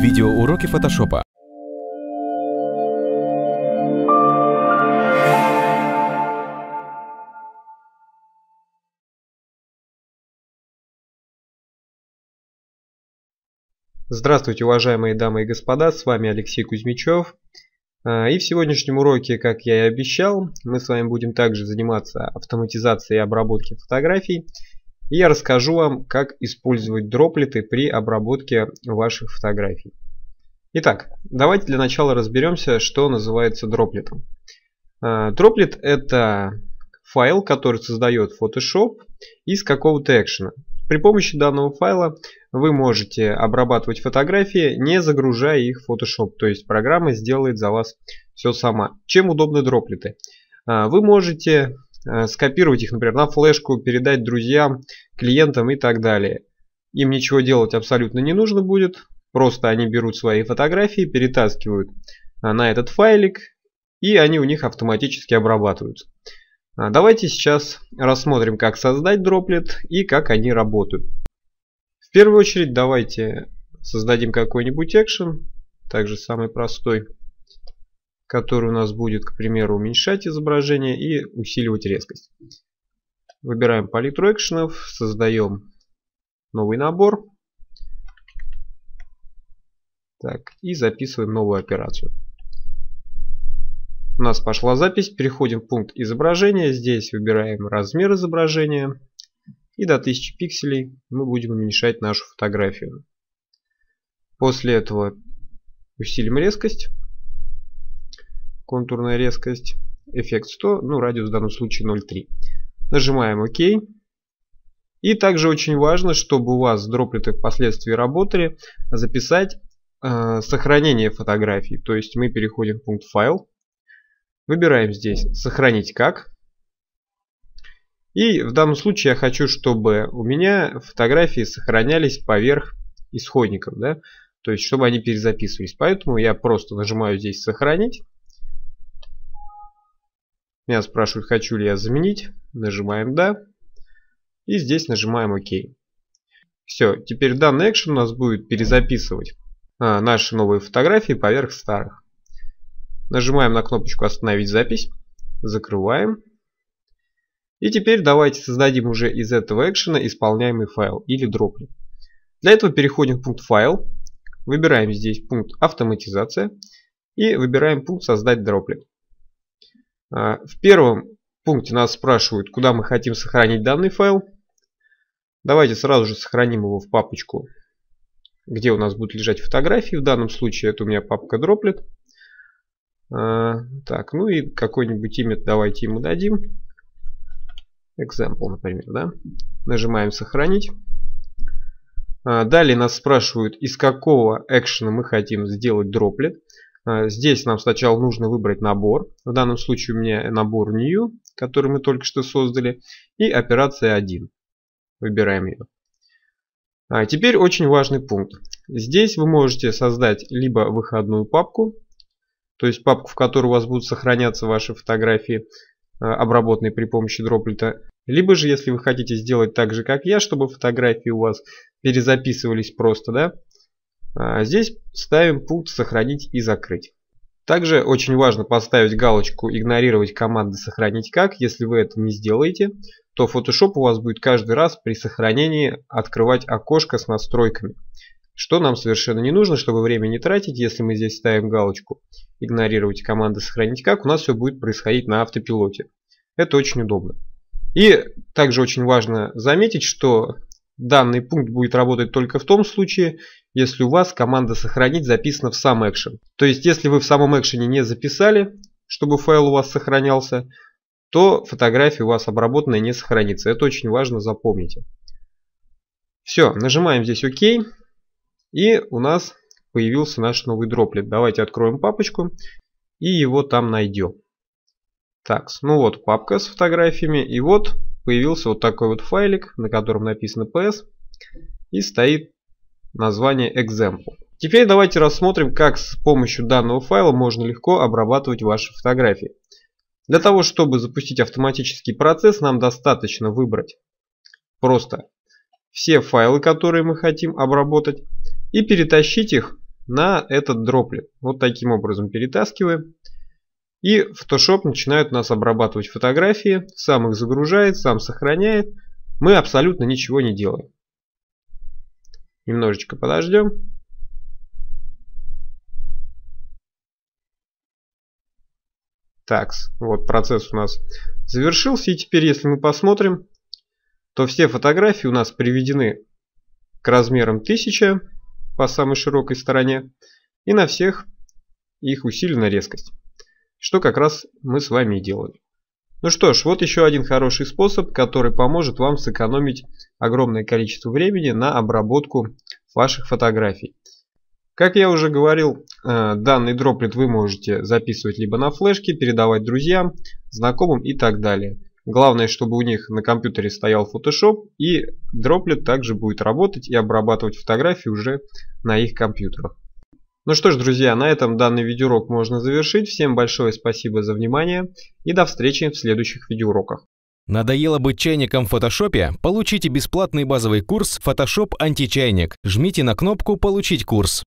Видеоуроки фотошопа. Здравствуйте, уважаемые дамы и господа, с вами Алексей Кузьмичев. И в сегодняшнем уроке, как я и обещал, мы с вами будем также заниматься автоматизацией и обработкой фотографий. И я расскажу вам, как использовать дроплеты при обработке ваших фотографий. Итак, давайте для начала разберемся, что называется дроплетом. Дроплет — это файл, который создает Photoshop из какого-то экшена. При помощи данного файла вы можете обрабатывать фотографии, не загружая их в Photoshop. То есть программа сделает за вас все сама. Чем удобны дроплеты? Вы можете скопировать их, например, на флешку, передать друзьям, клиентам и так далее. Им ничего делать абсолютно не нужно будет. Просто они берут свои фотографии, перетаскивают на этот файлик, и они у них автоматически обрабатываются. Давайте сейчас рассмотрим, как создать дроплет и как они работают. В первую очередь давайте создадим какой-нибудь экшен, также самый простой, который у нас будет, к примеру, уменьшать изображение и усиливать резкость. Выбираем палитру экшенов, создаем новый набор. Так, и записываем новую операцию. У нас пошла запись, переходим в пункт изображения. Здесь выбираем размер изображения. И до 1000 пикселей мы будем уменьшать нашу фотографию. После этого усилим резкость. Контурная резкость. Эффект 100, ну радиус в данном случае 0,3. Нажимаем ОК. И также очень важно, чтобы у вас дроплеты впоследствии работали, записать сохранение фотографий. То есть мы переходим в пункт файл. Выбираем здесь «Сохранить как». И в данном случае я хочу, чтобы у меня фотографии сохранялись поверх исходников. Да? То есть, чтобы они перезаписывались. Поэтому я просто нажимаю здесь «Сохранить». Меня спрашивают, хочу ли я заменить. Нажимаем «Да». И здесь нажимаем «Ок». Все, теперь данный экшен у нас будет перезаписывать наши новые фотографии поверх старых. Нажимаем на кнопочку «Остановить запись». Закрываем. И теперь давайте создадим уже из этого экшена исполняемый файл или дроплет. Для этого переходим в пункт «Файл». Выбираем здесь пункт «Автоматизация». И выбираем пункт «Создать дроплет». В первом пункте нас спрашивают, куда мы хотим сохранить данный файл. Давайте сразу же сохраним его в папочку, где у нас будут лежать фотографии. В данном случае это у меня папка дроплет. Так, ну и какое-нибудь имя давайте ему дадим. Example, например, да? Нажимаем «Сохранить». Далее нас спрашивают, из какого экшена мы хотим сделать дроплет. Здесь нам сначала нужно выбрать набор. В данном случае у меня набор New, который мы только что создали. И операция 1. Выбираем ее. Теперь очень важный пункт. Здесь вы можете создать либо выходную папку, то есть папку, в которой у вас будут сохраняться ваши фотографии, обработанные при помощи дроплета. Либо же, если вы хотите сделать так же, как я, чтобы фотографии у вас перезаписывались просто, да, здесь ставим пункт «Сохранить и закрыть». Также очень важно поставить галочку «Игнорировать команды сохранить как». Если вы это не сделаете, то Photoshop у вас будет каждый раз при сохранении открывать окошко с настройками. Что нам совершенно не нужно, чтобы время не тратить. Если мы здесь ставим галочку «Игнорировать команды сохранить как», у нас все будет происходить на автопилоте. Это очень удобно. И также очень важно заметить, что данный пункт будет работать только в том случае, если у вас команда «Сохранить» записана в сам экшен. То есть, если вы в самом экшене не записали, чтобы файл у вас сохранялся, то фотография у вас обработанная не сохранится. Это очень важно, запомните. Все, нажимаем здесь «Ок». И у нас появился наш новый дроплет. Давайте откроем папочку и его там найдем. Так, ну вот папка с фотографиями. И вот появился вот такой вот файлик, на котором написано PS. И стоит название Example. Теперь давайте рассмотрим, как с помощью данного файла можно легко обрабатывать ваши фотографии. Для того, чтобы запустить автоматический процесс, нам достаточно выбрать просто все файлы, которые мы хотим обработать, и перетащить их на этот дроплет. Вот таким образом перетаскиваем. И Photoshop начинает у нас обрабатывать фотографии, сам их загружает, сам сохраняет. Мы абсолютно ничего не делаем. Немножечко подождем. Так, вот процесс у нас завершился. И теперь, если мы посмотрим, то все фотографии у нас приведены к размерам 1000 по самой широкой стороне. И на всех их усилена резкость. Что как раз мы с вами и делали. Ну что ж, вот еще один хороший способ, который поможет вам сэкономить огромное количество времени на обработку ваших фотографий. Как я уже говорил, данный дроплет вы можете записывать либо на флешке, передавать друзьям, знакомым и так далее. Главное, чтобы у них на компьютере стоял Photoshop, и дроплет также будет работать и обрабатывать фотографии уже на их компьютерах. Ну что ж, друзья, на этом данный видеоурок можно завершить. Всем большое спасибо за внимание и до встречи в следующих видеоуроках. Надоело быть чайником в фотошопе? Получите бесплатный базовый курс Photoshop античайник. Жмите на кнопку «Получить курс».